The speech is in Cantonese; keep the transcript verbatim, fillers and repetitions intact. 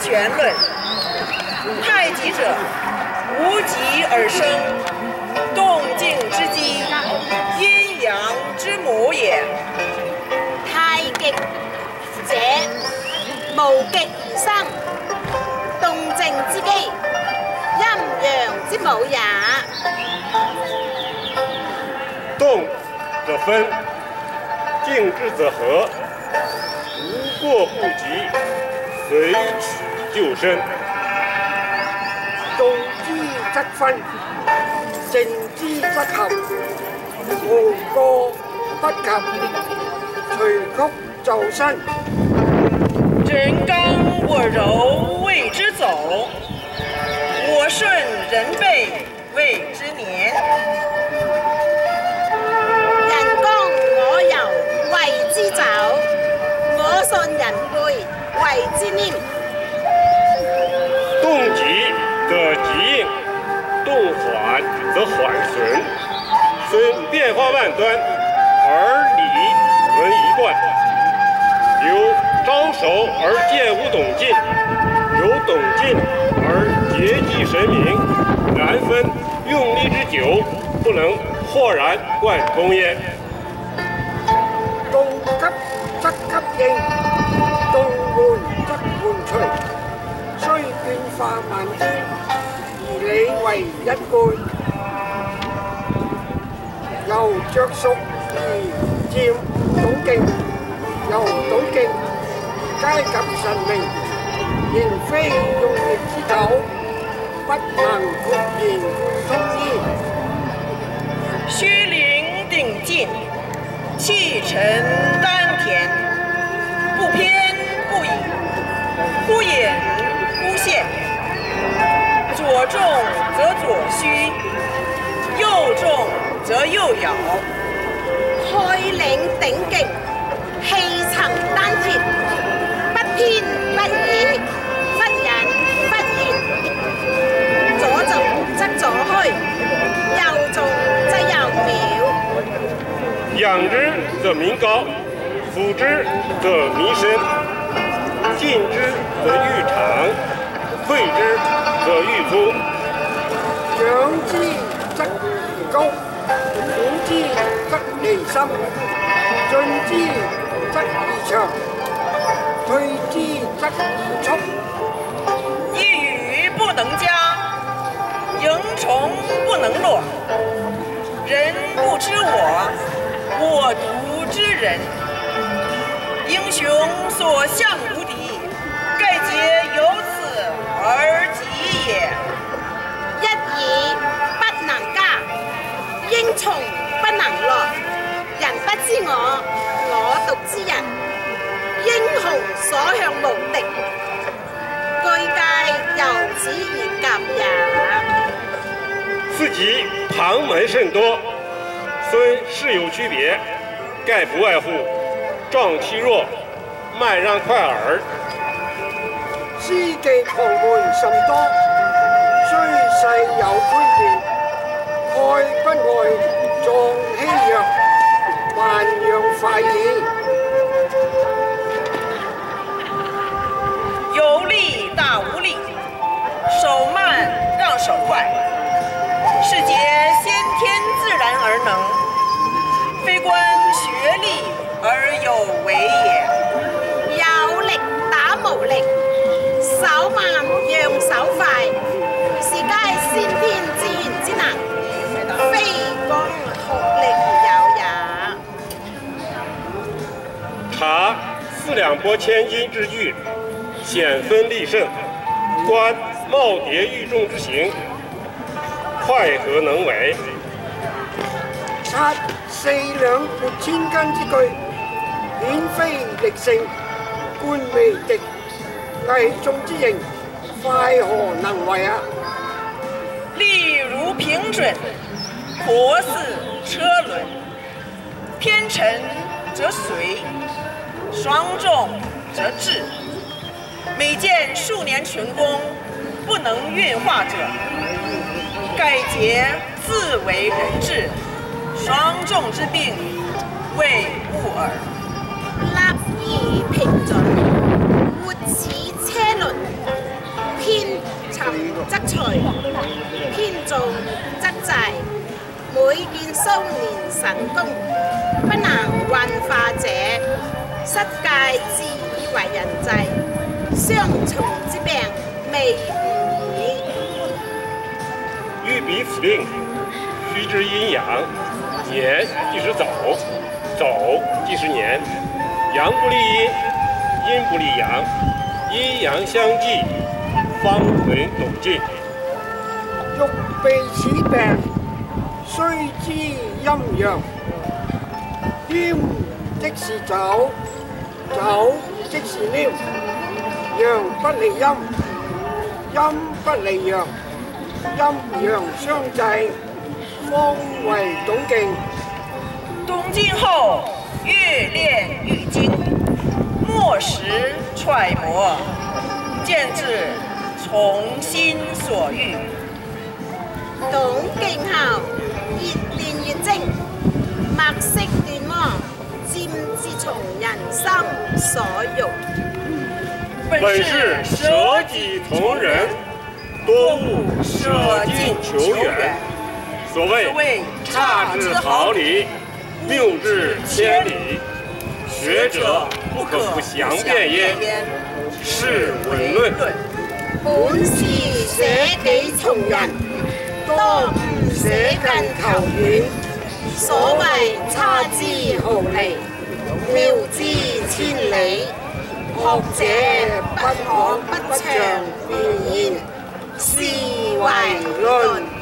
全论。太极者，无极而生，动静之机，阴阳之母也。 太极者，無極而生，動靜之機，陰陽之母也。 動則分，靜之則和，無過不及，隨取就生。 動之則分，靜之則合，無過不及，隨曲就生。 人剛我柔謂之走，我順人背謂之年。 人剛我柔謂之走，我順人背謂之年。 動急則急應，動緩則緩順，雖變化萬端，而理存一貫。有招手而見無懂勁，有懂勁而節記神明，然分用力之久，不能豁然貫通也。 動急則急應，動緩則緩隨，雖變化萬端，而理為一貫。由着熟而漸懂勁，由懂勁皆及神明，然非用力之久，不能豁然貫通矣。 虛靈定靜，氣沉丹田，不偏不倚，忽隱忽現，左重則左虛，右重則右搖。 虛靈頂勁，氣沉丹田，不偏不倚，忽隱忽現，左重則左虛，右重則右渺。 仰之則民高，俯之則民深，進之則愈長，退之則愈粗。 仰之則愈高，俯之則愈深，進之則愈長，退之則愈粗。 一羽不能加，蝇蟲不能落。人不知我，我獨知人。英雄所向無敵，蓋皆由此而起也。 一羽不能加，英蟲不能落。人不知我，我獨知人。英雄所向無敵，據皆由此而及也。 四極旁門甚多，雖事有區別，蓋不外乎壯欺弱，慢讓快耳。 司極旁門甚多，雖勢有區別，蓋不外壯欺弱，慢讓快耳。 有力大無力，手慢讓手快，是皆先天自然而能，非觀學力而有為也。 有力打無力，手慢讓手快，是皆先天自然之能，非光學力有也。 察四兩撥千斤之巨，顯分利勝，觀耄耋愈眾之形，快何能為？ 察四兩撥千斤之巨，顯非力勝，觀微敵危眾之形，快何能為啊？ 力如平準，婆似車輪，偏沉則隨，雙重則滯。每見數年純功，不能運化者，蓋皆自為人質，雙重之病，謂物耳。 立而平準，活似車輪， 沉則隨，偏重則滯。每見蘇年神功，不能運化者，失戒自以為人制，雙重之病未悟矣。 欲彼此病，须知阴阳。年即是走，走即是年。阳不离阴，阴不离阳，阴阳相济，方能懂进。 欲避此病，須知陰陽。陰即是走，走即是黏。陽不離陰，陰不離陽，陰陽相濟，方為懂勁。 懂勁後，越練愈精，莫使揣摩，漸至從心所欲。 懂勁後，越練越精，莫識斷魔，漸至從人心所欲。 本是舍己從人，多務捨近求遠。所謂差之毫厘，谬之千里。學者不可不詳辨焉，是文論。 本是捨己從人，多務捨近求遠。所謂差之毫厘，謬之千里。學者不可不詳辨焉，是為論。